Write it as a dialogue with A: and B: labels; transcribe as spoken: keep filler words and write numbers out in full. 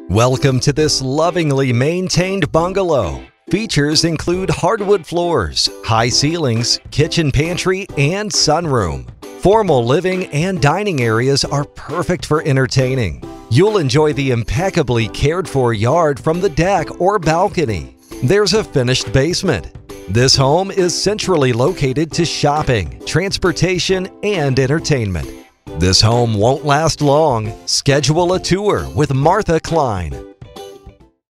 A: Welcome to this lovingly maintained bungalow. Features include hardwood floors, high ceilings, kitchen pantry, and sunroom. Formal living and dining areas are perfect for entertaining. You'll enjoy the impeccably cared-for yard from the deck or balcony. There's a finished basement. This home is centrally located to shopping, transportation, and entertainment. This home won't last long. Schedule a tour with Martha Klein.